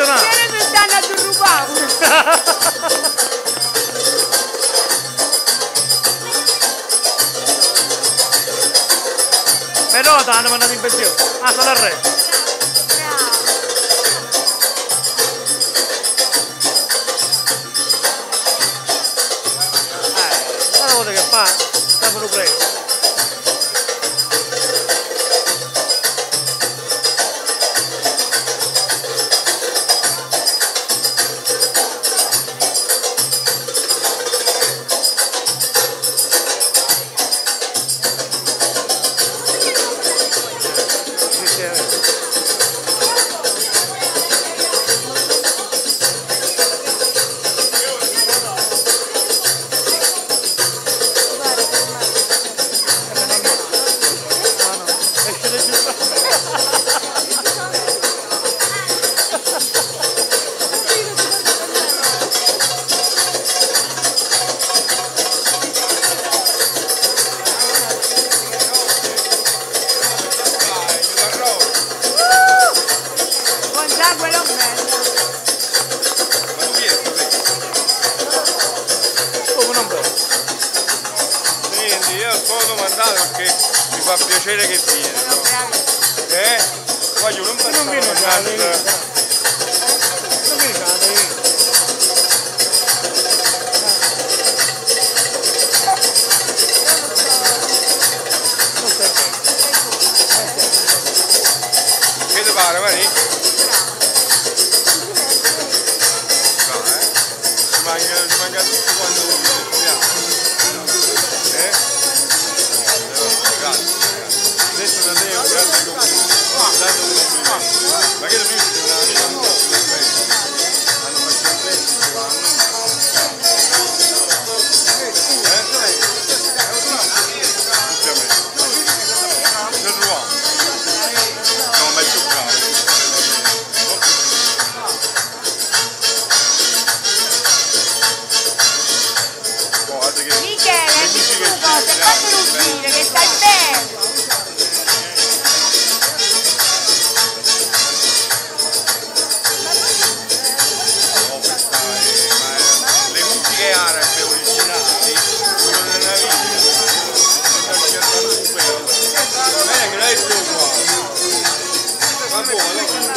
funzionare. Vieni mi stanno a rubare. Però hanno mandato in pensione. Ah, sono al re. Guarda cosa che fa. Stavano preso. Perché mi fa piacere che viene. Voglio non viene non viene che ti pare, Mari? Ci manca tutto quando detto da te è un grande complimento. Ma che lui hanno fatto un pezzo Michele, di tu cosa? Fatelo uscire, che stai bene! le musiche arabe originali, quello della vita, bene che l'hai detto qua. Ma buono,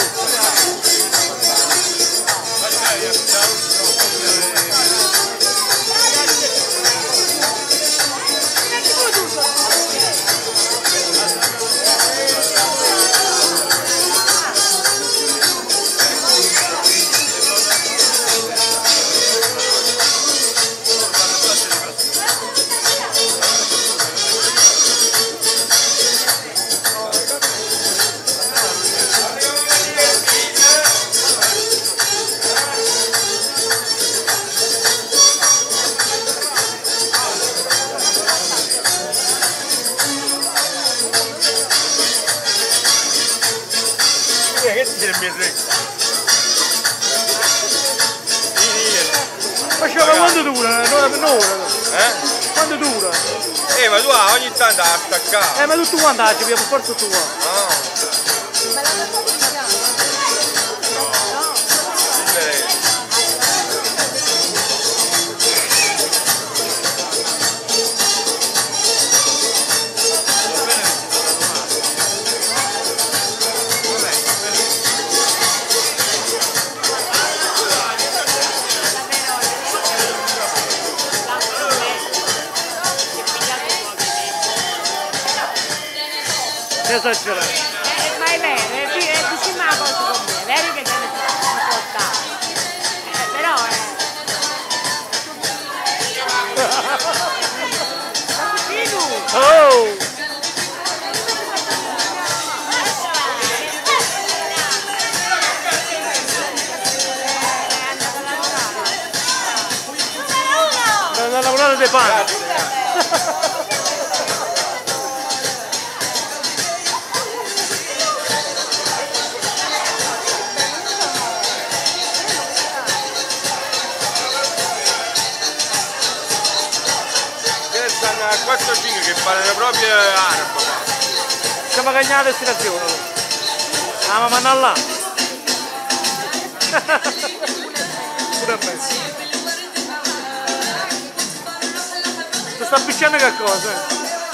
che ti tiene il ma quanto dura? Un'ora? Quanto dura? ma tu ogni tanto a staccare. Ma tutto quanto ci abbiamo forza tu qua. Esagerato. Ma è vero, diciamo una cosa con me, è vero che deve portare. Però Oh! Da lavorare dei pani. Stanno a 4-5 che parlano proprio arabo. Siamo cagnati a destinazione. Ah, ma là. Pure a me. Si sta appicciando che cosa?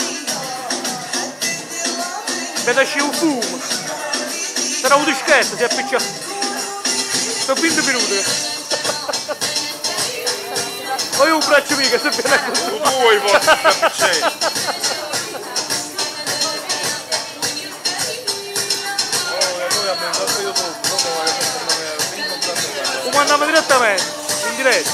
Vede esce un fumo. Sarà un dischetto, si è appicciato. Sono 20 minuti. Poi un braccio mica, se viene a questo. Tu vuoi forse appicciare. Comandiamo direttamente, in diretta.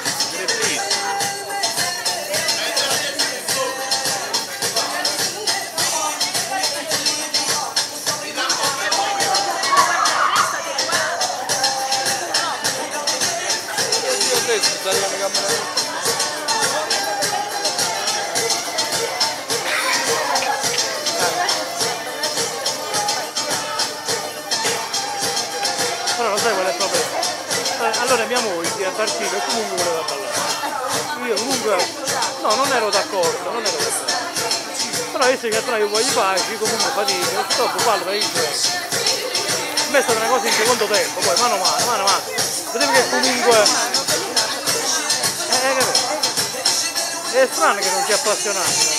Però lo sai qual è il problema? Allora mia moglie è partita e comunque voleva ballare. Io comunque no, non ero d'accordo, Però adesso che tra io voglio pace, comunque fatica, dopo ballo per il gioco. Per me è stata una cosa in secondo tempo, poi mano a mano. Vedevo che comunque è strano che non sia appassionato.